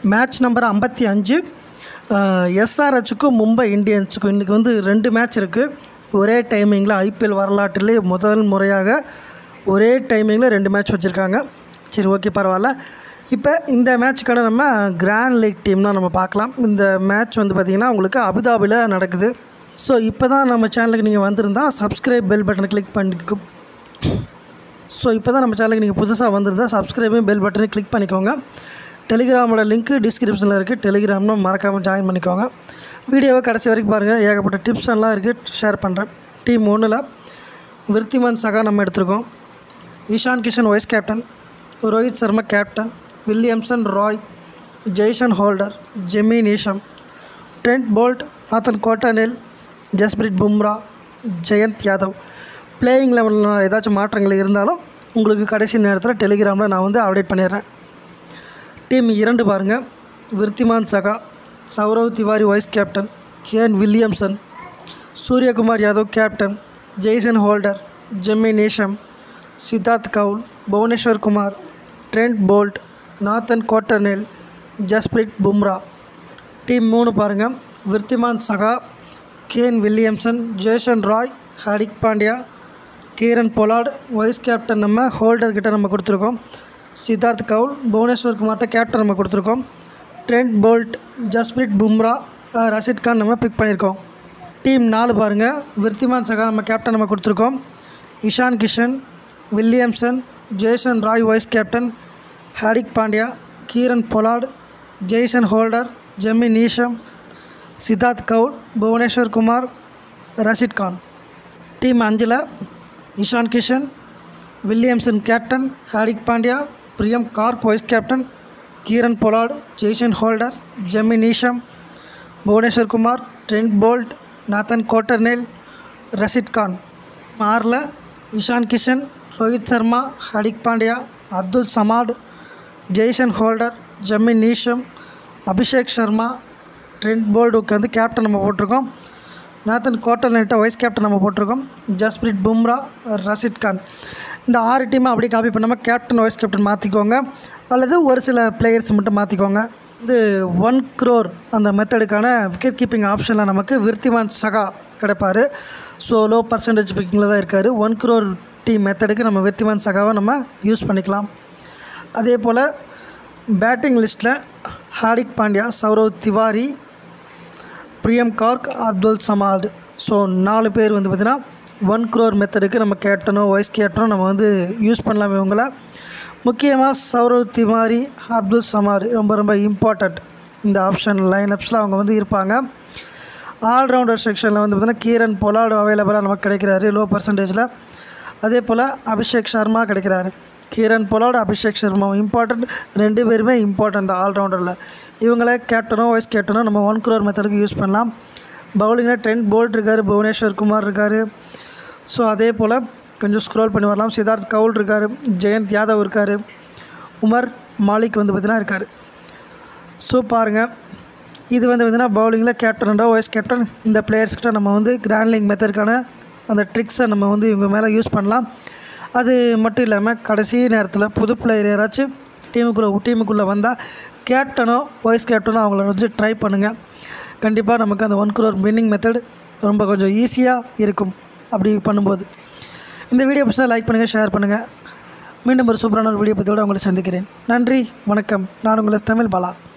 Match number 55 எஸ்ஆர்ஹெச்சுக்கும் மும்பை இந்தியன்ஸுக்கும் இன்றைக்கி வந்து 2 மேட்ச் இருக்குது. ஒரே டைமிங்கில் ஐபிஎல் வரலாற்றிலே முதல் முறையாக ஒரே டைமிங்கில் 2 மேட்ச் வச்சுருக்காங்க. சரி, ஓகே, பரவாயில்ல. இப்போ இந்த மேட்ச்சுக்கான நம்ம கிராண்ட் லீக் டீம் தான் நம்ம பார்க்கலாம். இந்த மேட்ச் வந்து பார்த்திங்கன்னா உங்களுக்கு அபுதாபியில் நடக்குது. ஸோ இப்போ தான் நம்ம சேனலுக்கு நீங்கள் வந்திருந்தால் சப்ஸ்கிரைப் பெல் பட்டனை கிளிக் பண்ணிக்கோ. ஸோ இப்போ தான் நம்ம சேனலுக்கு நீங்கள் புதுசாக வந்திருந்தால் சப்ஸ்கிரைபையும் பெல் பட்டனை கிளிக் பண்ணிக்கோங்க. டெலிகிராமோட லிங்க்கு டிஸ்கிரிப்ஷனில் இருக்குது. டெலிகிராம்னு மறக்காமல் ஜாயின் பண்ணிக்கோங்க. வீடியோவை கடைசி வரைக்கும் பாருங்கள். ஏகப்பட்ட டிப்ஸ் எல்லாம் இருக்குது, ஷேர் பண்ணுறேன். டீம் 1ல் விருத்திமான் சகா நம்ம எடுத்திருக்கோம். Ishan Kishan vice captain, Rohit Sharma captain, Williamson, Roy, Jason Holder, Jimmy Neesham, Trent Boult, Nathan Coulter-Nile, Jasprit Bumrah, Jayant Yadav. Playing லெவலில் ஏதாச்சும் மாற்றங்கள் இருந்தாலும் உங்களுக்கு கடைசி நேரத்தில் டெலிகிராமில் நான் வந்து அப்டேட் பண்ணிடுறேன். டீம் 2 பாருங்கள். Wriddhiman Saha, Saurabh Tiwary vice captain, Kane Williamson, Suryakumar Yadav captain, Jason Holder, Jimmy Neesham, Siddarth Kaul, Bhuvneshwar Kumar, Trent Boult, Nathan Coulter-Nile, Jasprit Bumrah. Team 3 பாருங்கள். Wriddhiman Saha, Kane Williamson, Jason Roy, Hardik Pandya, Kieron Pollard. Vice captain நம்ம ஹோல்டர்கிட்ட நம்ம கொடுத்துருக்கோம். சித்தார்த் கவுல், புவனேஸ்வர் குமார்கிட்ட கேப்டன் நம்ம கொடுத்துருக்கோம். ட்ரெண்ட் போல்ட், ஜஸ்பிரிட் பும்ரா, ரஷித் கான் நம்ம பிக் பண்ணியிருக்கோம். டீம் 4 பாருங்கள். விருத்திமான் சகா நம்ம கேப்டன் நம்ம கொடுத்துருக்கோம். Ishan Kishan, Williamson, Jason Roy vice captain, Hardik Pandya, Kieron Pollard, Jason Holder, Jimmy Neesham, Siddarth Kaul, Bhuvneshwar Kumar, Rashid Khan. Team 5ல் Ishan Kishan, Williamson captain, Hardik Pandya, Priyam Garg vice captain, Kieron Pollard, Jason Holder, Jimmy Neesham, Bhuvneshwar Kumar, Trent Boult, Nathan Coulter-Nile, Rashid Khan. 6ல் Ishan Kishan, Rohit Sharma, Hardik Pandya, Abdul Samad, Jason Holder, Jimmy Neesham, Abhishek Sharma, Trent போல்டுக்கு வந்து captain நம்ம போட்டிருக்கோம். நாத்தன் கோட்டர்னேல்ட்ட wise captain நம்ம போட்டிருக்கோம். ஜஸ்பிரிட் பும்ரா, ரஷித் கான். இந்த 6 டீமை அப்படியே காப்பி பண்ணாமல் கேப்டன் வைஸ் கேப்டன் மாற்றிக்கோங்க, அல்லது ஒரு சில பிளேயர்ஸ் மட்டும் மாற்றிக்கோங்க. இது 1 crore அந்த மெத்தடுக்கான விக்கெட் கீப்பிங் ஆப்ஷனில் நமக்கு விருத்திமான் சகா கிடைப்பார். ஸோ லோ பர்சன்டேஜ் பிக்கிங்கில் தான் இருக்கார். 1 crore டீம் மெத்தடுக்கு நம்ம விருத்திமான் சகாவை நம்ம யூஸ் பண்ணிக்கலாம். அதே போல் பேட்டிங் லிஸ்ட்டில் ஹார்திக் பாண்டியா, சௌரவ் திவாரி, பிரியம் கார்க், அப்துல் சமாட். ஸோ 4 பேர் வந்து பார்த்திங்கன்னா 1 crore மெத்தடுக்கு நம்ம கேப்டனோ வைஸ் கேப்டனோ நம்ம வந்து யூஸ் பண்ணலாம். இவங்களை முக்கியமாக சௌரவ் திவாரி, அப்துல் சமாட் ரொம்ப இம்பார்ட்டண்ட். இந்த ஆப்ஷன் லைனப்ஸில் அவங்க வந்து இருப்பாங்க. ஆல்ரவுண்டர் செக்ஷனில் வந்து பார்த்திங்கன்னா கீரன் பொலார்டு அவைலபிளாக நமக்கு கிடைக்கிறாரு லோ பர்சன்டேஜில். அதே போல் அபிஷேக் சர்மா கிடைக்கிறாரு. Kieron Pollard, Abhishek Sharma important. 2 பேருமே இம்பார்ட்டண்ட் ஆல்ரவுண்டரில். இவங்களே கேப்டனோ வைஸ் கேப்டனோ நம்ம 1 crore மெத்தடுக்கு யூஸ் பண்ணலாம். பவுலிங்கில் ட்ரெண்ட் போல்ட் இருக்கார், புவனேஸ்வர் குமார் இருக்கார். ஸோ அதே போல் கொஞ்சம் ஸ்க்ரோல் பண்ணி வரலாம். சித்தார்த் கவுல் இருக்கார், ஜெயந்த் யாதவ் இருக்கார், உமர் மாலிக் வந்து பார்த்திங்கன்னா இருக்கார். ஸோ பாருங்கள், இது வந்து பார்த்திங்கன்னா பவுலிங்கில் கேப்டனோட வைஸ் கேப்டன். இந்த பிளேயர்ஸ்கிட்ட நம்ம வந்து கிராண்ட் லீக் மெத்தடுக்கான அந்த ட்ரிக்ஸை நம்ம வந்து இவங்க மேலே யூஸ் பண்ணலாம். அது மட்டும் இல்லாமல் கடைசி நேரத்தில் புது பிளேயர் யாராச்சும் டீமுக்குள்ளே வந்தால் கேப்டனோ வைஸ் கேப்டனோ அவங்கள வச்சு ட்ரை பண்ணுங்கள். கண்டிப்பாக நமக்கு அந்த 1 crore வின்னிங் மெத்தட் ரொம்ப கொஞ்சம் ஈஸியாக இருக்கும் அப்படி பண்ணும்போது. இந்த வீடியோ பிடிச்சா லைக் பண்ணுங்கள், ஷேர் பண்ணுங்கள். மீண்டும் ஒரு சூப்பரான ஒரு வீடியோ பற்றியோடு உங்களை சந்திக்கிறேன். நன்றி, வணக்கம். நான் உங்களை தமிழ் பாலா.